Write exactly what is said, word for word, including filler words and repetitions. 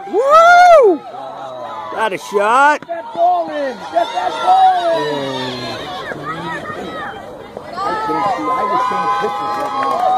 Woo! Got a shot. Get that ball in. Get that ball in. I can't see. I just seen pictures right now.